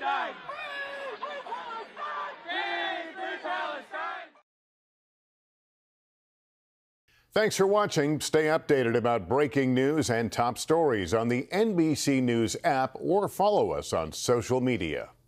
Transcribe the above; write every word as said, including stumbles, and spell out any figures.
Palestine! Free Palestine! Free Palestine! Thanks for watching. Stay updated about breaking news and top stories on the N B C News app or follow us on social media.